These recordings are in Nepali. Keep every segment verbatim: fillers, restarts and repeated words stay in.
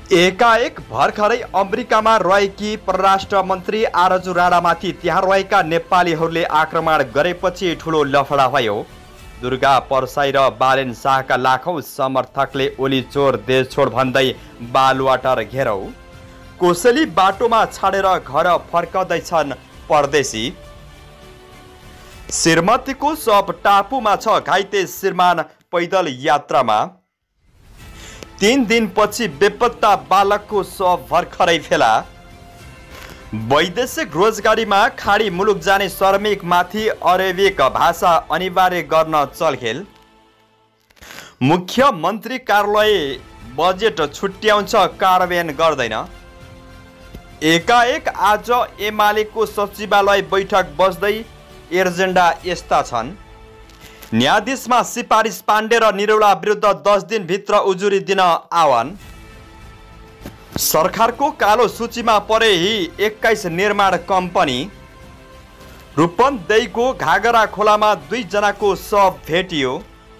एकाएक भर्खरै अमेरिकामा रहेकी परराष्ट्र मन्त्री आरजु राणामाथि त्यहाँ रहेका नेपालीहरूले आक्रमण गरेपछि ठुलो लफडा भयो। दुर्गा परसाई र बालेन शाहका लाखौं समर्थकले ओली चोर देश छोड भन्दै बालुवाटार घेरौ। कोसेली बाटोमा छाडेर घर फर्कदैछन् परदेशी। श्रीमतीको शव टापुमा छ, घाइते श्रीमान पैदल यात्रामा। तीन दिनपछि बेपत्ता बालकको शव भर्खरै फेला। वैदेशिक रोजगारीमा खाडी मुलुक जाने श्रमिकमाथि अरेबिक भाषा अनिवार्य गर्न चलखेल। मुख्यमन्त्री कार्यालय बजेट छुट्याउँछ, कार्यान्वयन गर्दैन। एकाएक आज एमालेको सचिवालय बैठक बस्दै एजेन्डा यस्ता छन्। न्यायाधीशमा सिफारिस पाण्डे र निरौला विरुद्ध दस दिनभित्र उजुरी दिन आह्वान। सरकारको कालो सूचीमा परे ही एक्काइस निर्माण कम्पनी। रूपन्देहीको घागरा खोलामा दुई जनाको शव भेटियो।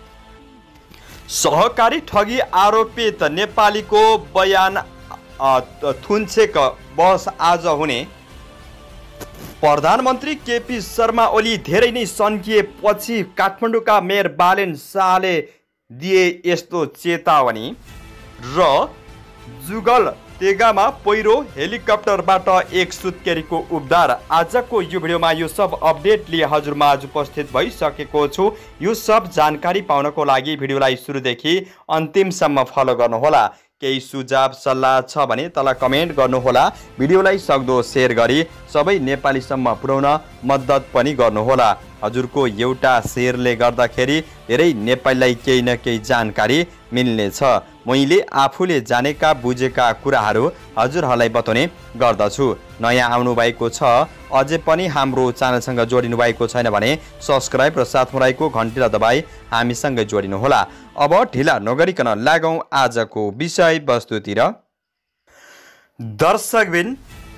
सहकारी ठगी आरोपित नेपालीको बयान थुन्छेक बहस आज हुने। प्रधानमन्त्री केपी शर्मा ओली धेरै नै सन्किएपछि काठमाडौँका मेयर बालेन शाहले दिए यस्तो चेतावनी। र जुगल तेगामा पहिरो, हेलिकप्टरबाट एक सुत्केरीको उद्धार। आजको यो भिडियोमा यो सब अपडेट लिए हजुरमा आज उपस्थित भइसकेको छु। यो सब जानकारी पाउनको लागि भिडियोलाई सुरुदेखि अन्तिमसम्म फलो गर्नुहोला। केही सुझाव सल्लाह छ भने तल कमेन्ट गर्नुहोला। भिडियोलाई सक्दो सेयर गरी सबै नेपालीसम्म पुर्याउन मद्दत पनि गर्नुहोला। हजुरको एउटा सेयरले गर्दाखेरि धेरै नेपालीलाई केही न केही जानकारी मिल्नेछ। मैले आफूले जानेका बुझेका कुराहरू हजुरहरूलाई बताउने गर्दछु। नयाँ आउनु भएको छ, अझै पनि हाम्रो च्यानलसँग जोडिनु भएको छैन भने सब्स्क्राइब र साथमा रहेको घन्टीलाई दबाई हामीसँग जोडिनुहोला। अब ढिला नगरिकन लागौं आजको विषय वस्तुतिर। दर्शकबिन,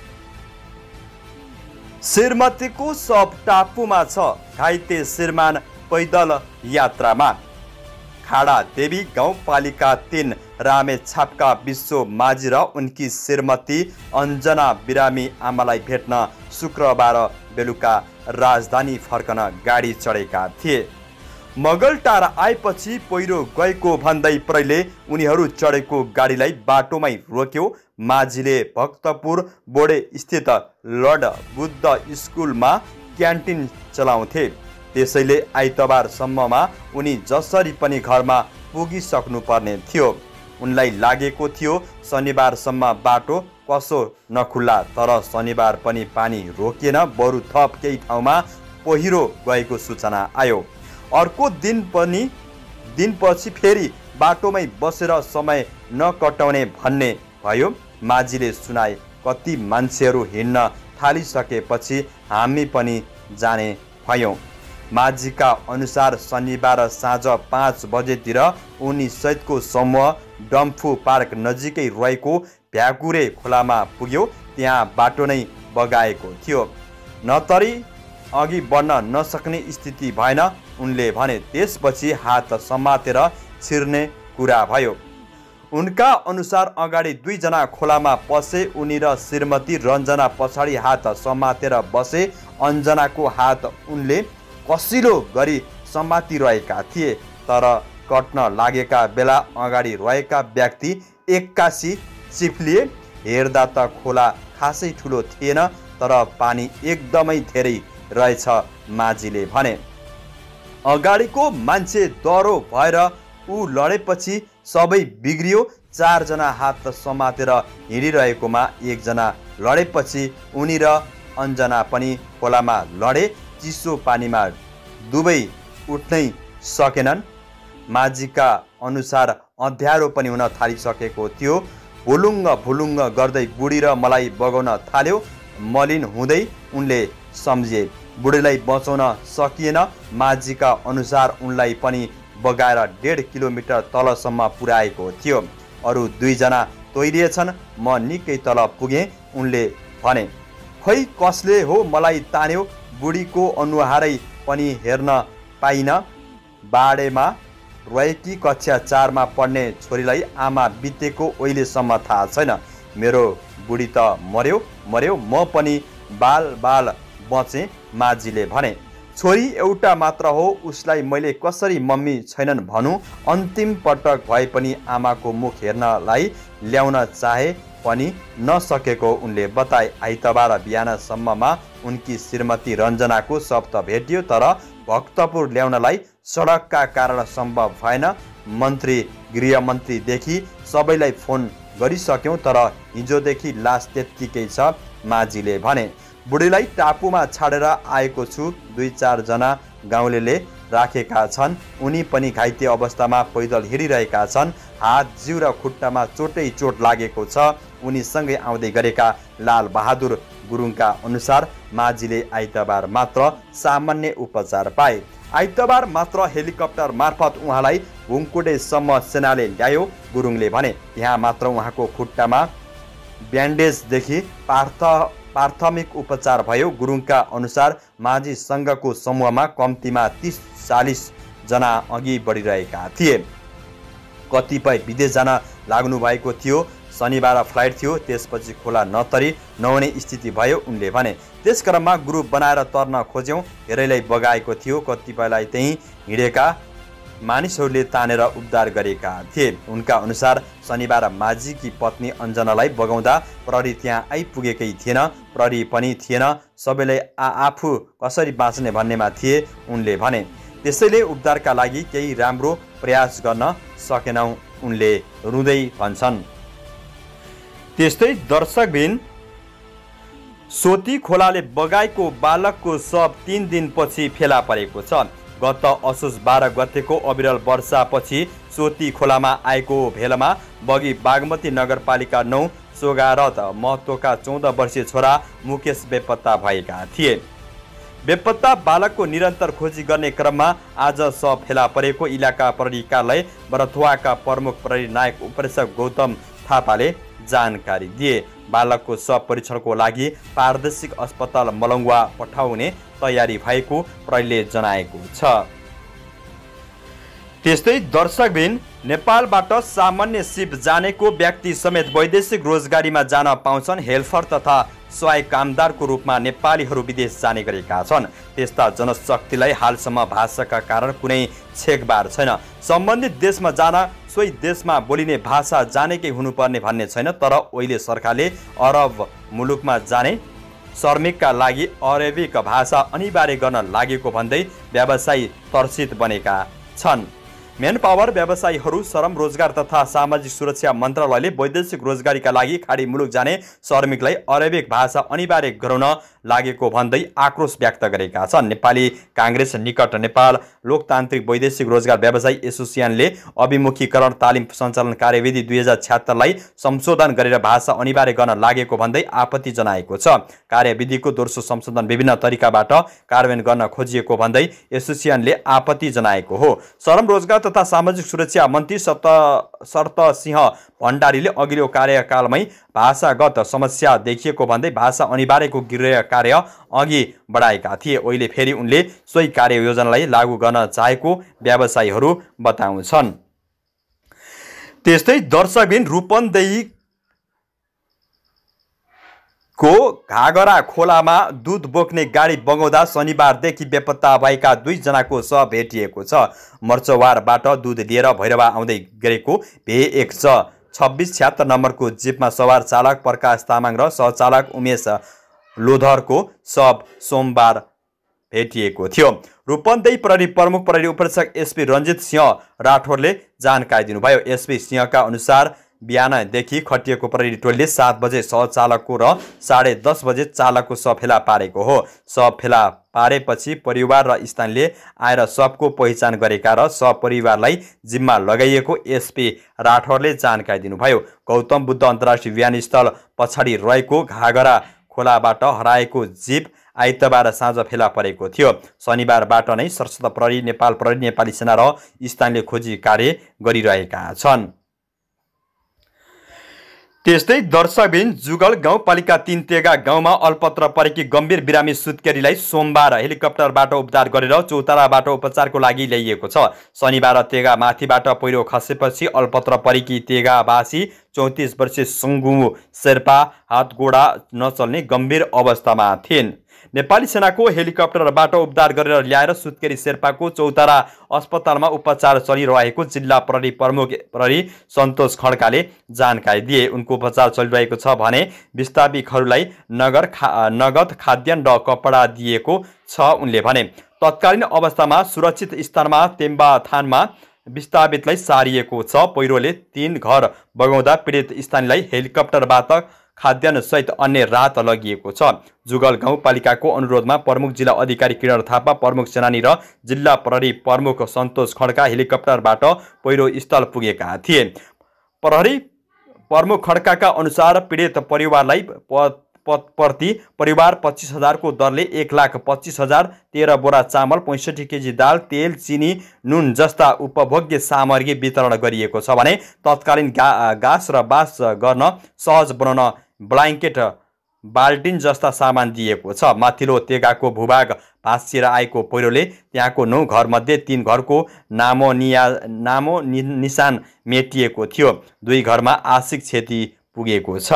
श्रीमतीको शव टापुमा छ, घाइते श्रीमान पैदल यात्रामा। खाडा देवी गाउँपालिका तीन रामेछापका विश्व माझी र उनकी श्रीमती अञ्जना बिरामी आमालाई भेट्न शुक्रबार बेलुका राजधानी फर्कन गाडी चढेका थिए। मगलटार आएपछि पहिरो गएको भन्दै प्रहरीले उनीहरू चढेको गाडीलाई बाटोमै रोक्यो। माझीले भक्तपुर बोडे स्थित लर्ड बुद्ध स्कुलमा क्यान्टिन चलाउँथे, त्यसैले आइतबारसम्ममा उनी जसरी पनि घरमा पुगिसक्नु पर्ने थियो। उनलाई लागेको थियो शनिबारसम्म बाटो कसो नखुल्ला, तर शनिबार पनि पानी रोकिएन, बरु थप केही ठाउँमा पहिरो गएको सूचना आयो। अर्को दिन पनि दिनपछि फेरि बाटोमै बसेर समय नकटाउने भन्ने भयो। माझीले सुनाए, कति मान्छेहरू हिँड्न थालिसकेपछि हामी पनि जाने भयौँ। माझीका अनुसार शनिबार साँझ पाँच बजेतिर उनी सहितको समूह डम्फु पार्क नजिकै रहेको भ्याकुरे खोलामा पुग्यो। त्यहाँ बाटो नै बगाएको थियो, नतरी अघि बढ्न नसक्ने स्थिति भएन उनले भने। त्यसपछि हात समातेर छिर्ने कुरा भयो। उनका अनुसार अगाडि दुईजना खोलामा पसे, उनी र श्रीमती रञ्जना पछाडि हात समातेर बसे। अञ्जनाको हात उनले कसिलो गरी समातिरहेका थिए, तर कट्न लागेका बेला अगाडि रहेका व्यक्ति एक्कासी चिप्लिए। हेर्दा त खोला खासै ठुलो थिएन, तर पानी एकदमै धेरै रहेछ माझीले भने। अगाडिको मान्छे डह्रो भएर ऊ लडेपछि सबै बिग्रियो। चारजना हात समातेर हिँडिरहेकोमा एकजना लडेपछि उनी र अञ्जना पनि खोलामा लडे। चिसो पानीमा दुवै उठ्नै सकेनन्। माझीका अनुसार अँध्यारो पनि हुन थालिसकेको थियो। भुलुङ्ग भुलुङ्ग गर्दै बुढी र मलाई बगाउन थाल्यो। मलिन हुँदै उनले सम्झे, बुढीलाई बचाउन सकिएन। माझीका अनुसार उनलाई पनि बगाएर डेढ किलोमिटर तलसम्म पुर्याएको थियो। अरू दुईजना तैरिएछन्, म निकै तल पुगेँ उनले भने। खै कसले हो मलाई तान्यो, बुढीको अनुहारै पनि हेर्न पाइन। बाडेमा रहेकी कक्षा चारमा पढ्ने छोरीलाई आमा बितेको अहिलेसम्म थाहा छैन। मेरो बुढी त मर्यो मर्यो म पनि बाल बाल बचेँ, माझीले भने। छोरी एउटा मात्र हो, उसलाई मैले कसरी मम्मी छैनन् भनौँ। अन्तिम पटक भए पनि आमाको मुख हेर्नलाई ल्याउन चाहे पनि नसकेको उनले बताए। आइतबार बिहानसम्ममा उनकी श्रीमती रञ्जनाको शव त भेटियो, तर भक्तपुर ल्याउनलाई सडकका कारण सम्भव भएन। मन्त्री गृहमन्त्रीदेखि सबैलाई फोन गरिसक्यौँ, तर हिजोदेखि लास त्यत्तिकै छ, माझीले भने। बुढीलाई टापुमा छाडेर आएको छु, दुई चारजना गाउँलेले राखेका छन्। उनी पनि घाइते अवस्थामा पैदल हिँडिरहेका छन्। हात जिउ र खुट्टामा चोटै चोट लागेको छ। उनीसँगै आउँदै गरेका लाल बहादुर गुरुङका अनुसार माझीले आइतबार मात्र सामान्य उपचार पाए। आइतबार मात्र हेलिकप्टर मार्फत उहाँलाई भुङकुडेसम्म सेनाले ल्यायो, गुरुङले भने। यहाँ मात्र उहाँको खुट्टामा ब्यान्डेजदेखि पार्थ प्राथमिक उपचार भयो। गुरुङका अनुसार माझी सङ्घको समूहमा कम्तीमा तीस चालिस जना अघि बढिरहेका थिए। कतिपय विदेश जान लाग्नु भएको थियो। शनिबार फ्लाइट थियो, त्यसपछि खोला नतरी नहुने स्थिति भयो, उनले भने। त्यस क्रममा ग्रुप बनाएर तर्न खोज्यौँ, धेरैलाई बगाएको थियो। कतिपयलाई त्यहीँ हिँडेका मानिसहरूले तानेर उद्धार गरेका थिए। उनका अनुसार शनिबार माझीकी पत्नी अञ्जनालाई बगाउँदा प्रहरी त्यहाँ आइपुगेकै थिएन, प्रहरी पनि थिएन। सबैले आ आफू कसरी बाँच्ने भन्नेमा थिए, उनले भने। त्यसैले उद्धारका लागि केही राम्रो प्रयास गर्न सकेनौँ, उनले रुँदै भन्छन्। त्यस्तै दर्शकबिन सोती खोलाले बगाएको बालकको शव तीन दिनपछि फेला परेको छ। गत असोज बाह्र गतेको अविरल वर्षापछि सोती खोलामा आएको भेलमा बगी बागमती नगरपालिका नौ सोगारत महतोका चौध वर्षीय छोरा मुकेश बेपत्ता भएका थिए। बेपत्ता बालकको निरन्तर खोजी गर्ने क्रममा आज शव फेला परेको इलाका प्रहरी कार्यालय बरथुवाका प्रमुख प्रहरी नायक उपरीक्षक गौतम थापाले जानकारी दिए। बालकको शव परीक्षणको लागि प्रादेशिक अस्पताल मलङ्गवा पठाउने तयारी भएको प्रहरीले जनाएको छ। त्यस्तै दर्शकबिन नेपालबाट सामान्य सिप जानेको व्यक्ति समेत वैदेशिक रोजगारीमा जान पाउँछन्। हेल्पर तथा सहायक कामदारको रूपमा नेपालीहरू विदेश जाने गरेका छन्। त्यस्ता जनशक्तिलाई हालसम्म भाषाका कारण कुनै छेकबार छैन। सम्बन्धित देशमा जान सोही देशमा बोलिने भाषा जानेकै हुनुपर्ने भन्ने छैन। तर अहिले सरकारले अरब मुलुकमा जाने श्रमिकका लागि अरेबिक भाषा अनिवार्य गर्न लागेको भन्दै व्यवसायी तर्सित बनेका छन्। मेन पावर व्यवसायीहरू श्रम रोजगार तथा सामाजिक सुरक्षा मन्त्रालयले वैदेशिक रोजगारीका लागि खाडी मुलुक जाने श्रमिकलाई अरेबिक भाषा अनिवार्य गराउन लागेको भन्दै आक्रोश व्यक्त गरेका छन्। नेपाली काङ्ग्रेस निकट नेपाल लोकतान्त्रिक वैदेशिक रोजगार व्यवसायी एसोसिएसनले अभिमुखीकरण तालिम सञ्चालन कार्यविधि दुई हजार छ्यात्तरलाई संशोधन गरेर भाषा अनिवार्य गर्न लागेको भन्दै आपत्ति जनाएको छ। कार्यविधिको दोस्रो संशोधन विभिन्न तरिकाबाट कार्यान्वयन गर्न खोजिएको भन्दै एसोसिएसनले आपत्ति जनाएको हो। श्रम रोजगार तथा सामाजिक सुरक्षा मन्त्री सत शर्त सिंह भण्डारीले अघिल्लो कार्यकालमै भाषागत समस्या देखिएको भन्दै भाषा अनिवार्यको गृह कार्य अघि बढाएका थिए। अहिले फेरि उनले सोही कार्ययोजनालाई लागू गर्न चाहेको व्यवसायीहरू बताउँछन्। त्यस्तै दर्शकबिन रूपन्देही को घागरा खोलामा दूध बोक्ने गाडी बगाउँदा शनिबारदेखि बेपत्ता भएका दुईजनाको शव भेटिएको छ। मर्चवारबाट दूध लिएर भैरवा आउँदै गरेको भे एक छ छब्बिस छ्यात्तर नम्बरको जिपमा सवार चालक प्रकाश तामाङ र सहचालक उमेश लोधरको शव सोमबार भेटिएको थियो। रूपन्देही प्रहरी प्रमुख प्रहरी उपरीक्षक एसपी रञ्जित सिंह राठौरले जानकारी दिनुभयो। एसपी सिंहका अनुसार बिहानदेखि खटिएको प्रहरी टोलीले सात बजे सहचालकको र साढे दस बजे चालकको शव फेला पारेको हो। शव फेला पारेपछि परिवार र स्थानीयले आएर शवको पहिचान गरेका र सपरिवारलाई जिम्मा लगाइएको एसपी राठौरले जानकारी दिनुभयो। गौतम बुद्ध अन्तर्राष्ट्रिय विमानस्थल पछाडि रहेको घागरा खोलाबाट हराएको जीप आइतबार साँझ फेला परेको थियो। शनिबारबाट नै सशस्त्र प्रहरी, नेपाल प्रहरी, नेपाली सेना र स्थानीयले खोजी कार्य गरिरहेका छन्। त्यस्तै दर्शकबिन जुगल गाउँपालिका तीन तेगा गाउँमा अल्पत्र परेकी गम्भीर बिरामी सुत्केरीलाई सोमबार हेलिकप्टरबाट उद्धार गरेर चौताराबाट उपचारको लागि ल्याइएको छ। शनिबार तेगा माथिबाट पहिरो खसेपछि अल्पत्र परेकी तेगावासी चौतिस वर्षीय सङ्गु शेर्पा हातगोडा नचल्ने गम्भीर अवस्थामा थिइन्। नेपाली सेनाको हेलिकप्टरबाट उद्धार गरेर ल्याएर सुत्केरी शेर्पाको चौतारा अस्पतालमा उपचार चलिरहेको जिल्ला प्रहरी प्रमुख प्रहरी सन्तोष खड्काले जानकारी दिए। उनको उपचार चलिरहेको छ भने विस्थापितहरूलाई नगर खा नगद खाद्यान्न र कपडा दिएको छ उनले भने। तत्कालीन अवस्थामा सुरक्षित स्थानमा तेम्बाथानमा विस्थापितलाई सारिएको छ। पहिरोले तीन घर बगाउँदा पीडित स्थानीयलाई हेलिकप्टरबाट खाद्यान्न सहित अन्य राहत लगिएको छ। जुगल गाउँपालिकाको अनुरोधमा प्रमुख जिल्ला अधिकारी किरण थापा, प्रमुख सेनानी र जिल्ला प्रहरी प्रमुख सन्तोष खड्का हेलिकप्टरबाट पहिरो स्थल पुगेका थिए। प्रहरी प्रमुख खड्काका अनुसार पीडित परिवारलाई प्रति परिवार पच्चिस हजारको दरले एक लाख पच्चिस हजार तेह्र बोरा चामल, पैँसठी केजी दाल, तेल, चिनी, नुन जस्ता उपभोग्य सामग्री वितरण गरिएको छ भने तत्कालीन गा गाँस र बास गर्न सहज बनाउन ब्ल्याङ्केट, बाल्टिन जस्ता सामान दिएको छ। माथिल्लो तेगाको भूभाग भाँसिएर आएको पहिरोले त्यहाँको नौ घरमध्ये तीन घरको नामो निया नामो नि, निशान मेटिएको थियो। दुई घरमा आंशिक क्षति पुगेको छ।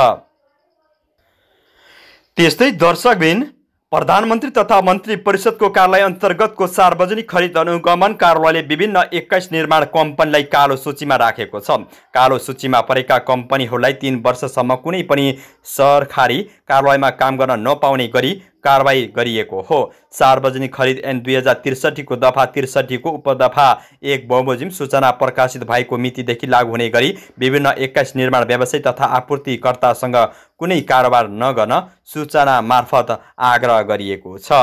त्यस्तै दर्शकबिन प्रधानमन्त्री तथा मन्त्री परिषदको कार्यालय अन्तर्गतको सार्वजनिक खरिद अनुगमन कार्यालयले विभिन्न एक्काइस निर्माण कम्पनीलाई कालो सूचीमा राखेको छ। कालो सूचीमा परेका कम्पनीहरूलाई तीन वर्षसम्म कुनै पनि सरकारी कार्यालयमा काम गर्न नपाउने गरी कारबाही गरिएको हो। सार्वजनिक खरिद ऐन दुई हजार त्रिसठीको दफा त्रिसठीको उपदफा एक बमोजिम सूचना प्रकाशित भएको मितिदेखि लागू हुने गरी विभिन्न एक्काइस निर्माण व्यवसायी तथा आपूर्तिकर्तासँग कुनै कारोबार नगर्न सूचना मार्फत आग्रह गरिएको छ।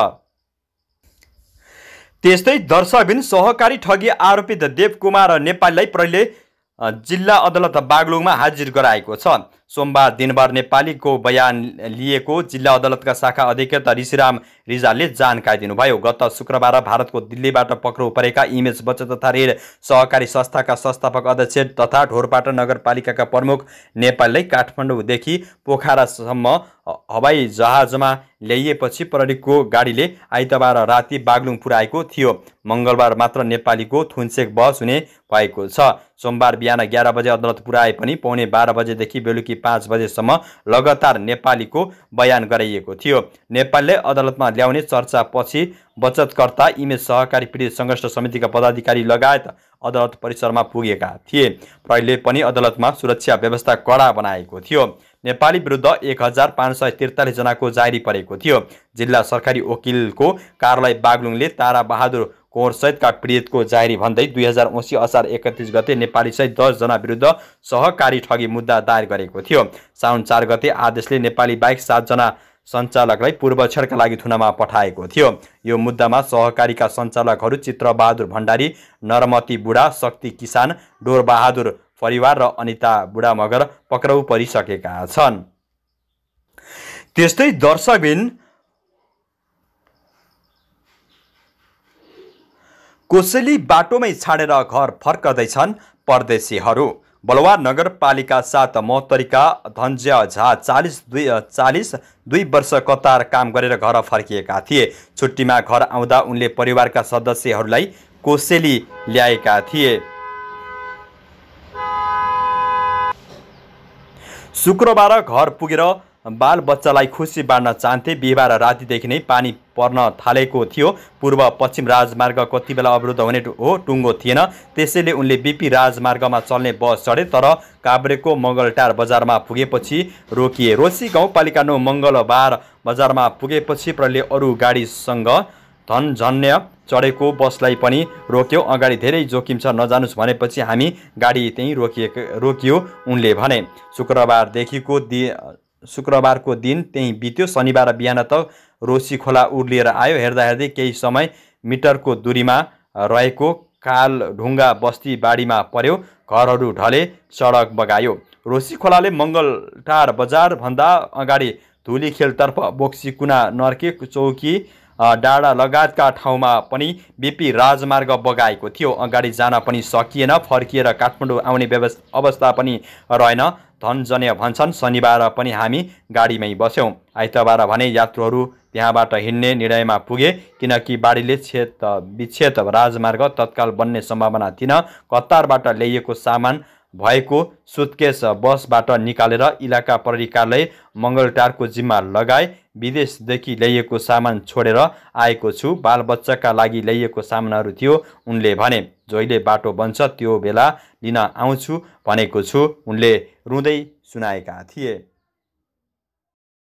त्यस्तै दर्शकबिन सहकारी ठगी आरोपित देवकुमार नेपालीलाई प्रहरीले जिल्ला अदालत बागलुङमा हाजिर गराएको छ। सोमबार दिनभर नेपालीको बयान लिएको जिल्ला अदालतका शाखा अधिकृत ऋषिराम रिजालले जानकारी दिनुभयो। गत शुक्रबार भारतको दिल्लीबाट पक्राउ परेका इमेज बचत तथा ऋण सहकारी संस्थाका संस्थापक अध्यक्ष तथा ढोरपाटा नगरपालिकाका प्रमुख नेपालीलाई काठमाडौँदेखि पोखरासम्म हवाई जहाजमा ल्याइएपछि प्रहरीको गाडीले आइतबार राति बागलुङ पुर्याएको थियो। मङ्गलबार मात्र नेपालीको थुनचेक बहस हुने भएको छ। सोमबार बिहान एघार बजे अदालत पुर्याए पनि पौने बाह्र बजेदेखि बेलुकी पाँच बजेसम्म लगातार नेपालीको बयान गराइएको थियो। नेपालीले अदालतमा ल्याउने चर्चापछि बचतकर्ता इमेज सहकारी पीडित सङ्घर्ष समितिका पदाधिकारी लगायत अदालत परिसरमा पुगेका थिए। प्रहरीले पनि अदालतमा सुरक्षा व्यवस्था कडा बनाएको थियो। नेपाली विरुद्ध एक हजार पाँच सय त्रितालिस जनाको जारी परेको थियो। जिल्ला सरकारी वकिलको कार्यालय बागलुङले तारा बहादुर कोर सहितका पीडितको जारी भन्दै दुई हजार उन्सी असार एकतिस गते नेपाली सहित दस जना विरुद्ध सहकारी ठगी मुद्दा दायर गरेको थियो। साउन चार गते आदेशले नेपाली बाहेक सातजना सञ्चालकलाई पूर्वक्षणका लागि थुनामा पठाएको थियो। यो मुद्दामा सहकारीका सञ्चालकहरू चित्रबहादुर भण्डारी, नरमती बुढा, शक्ति किसान, डोरबहादुर परिवार र अनिता बुढा मगर पक्राउ परिसकेका छन्। त्यस्तै दर्शकबिन कोसेली बाटोमै छाडेर घर फर्कदैछन् परदेशीहरू। बलुवा नगरपालिका सात महोत्तरीका धन्ज्य झा चालिस दुई चालिस दुई वर्ष कतार काम गरेर घर फर्किएका थिए। छुट्टीमा घर आउँदा उनले परिवारका सदस्यहरूलाई कोसेली ल्याएका थिए। शुक्रबार घर पुगेर बाल बच्चालाई खुसी बाँड्न चाहन्थे। बिहिबार रातिदेखि नै पानी पर्न थालेको थियो। पूर्व पश्चिम राजमार्ग कति बेला अवरुद्ध हुने हो टुङ्गो थिएन। त्यसैले उनले बिपी राजमार्गमा चल्ने बस चढे, तर काभ्रेको मङ्गलटार बजारमा पुगेपछि रोकिए। रोसी गाउँपालिका नौ मङ्गलबार बजारमा पुगेपछि प्रहरीले अरू गाडीसँग धनझन्य चढेको बसलाई पनि रोक्यो। अगाडि धेरै जोखिम छ, नजानुस् भनेपछि हामी गाडी त्यहीँ रोकिएको रोकियो उनले भने। शुक्रबारदेखिको दि शुक्रबारको दिन त्यहीँ बित्यो। शनिबार बिहान त रोसी खोला उर्लिएर आयो। हेर्दा हेर्दै केही समय मिटरको दूरीमा रहेको काल ढुङ्गा बस्ती बाढीमा पर्यो। घरहरू ढले, सडक बगायो। रोसी खोलाले मङ्गलटार बजारभन्दा अगाडि धुलीखेलतर्फ बोक्सी कुना नर्के चौकी डाँडा लगायतका ठाउँमा पनि बिपी राजमार्ग बगाएको थियो। अगाडि जान पनि सकिएन, फर्किएर काठमाडौँ आउने व्यवस्था अवस्था पनि रहेन। धनजने भन्छन्, शनिबार पनि हामी गाडीमै बस्यौँ। आइतबार भने यात्रुहरू त्यहाँबाट हिँड्ने निर्णयमा पुगे, किनकि बाढीले क्षेत विच्छेद राजमार्ग तत्काल बन्ने सम्भावना थिएन। कतारबाट ल्याइएको सामान भएको सुटकेस बसबाट निकालेर इलाका प्रहरी कार्यालय मङ्गलटारको जिम्मा लगाए। विदेशदेखि ल्याइएको सामान छोडेर आएको छु, बालबच्चाका लागि ल्याइएको सामानहरू थियो उनले भने। जहिले बाटो बन्छ त्यो बेला लिन आउँछु भनेको छु, उनले रुँदै सुनाएका थिए।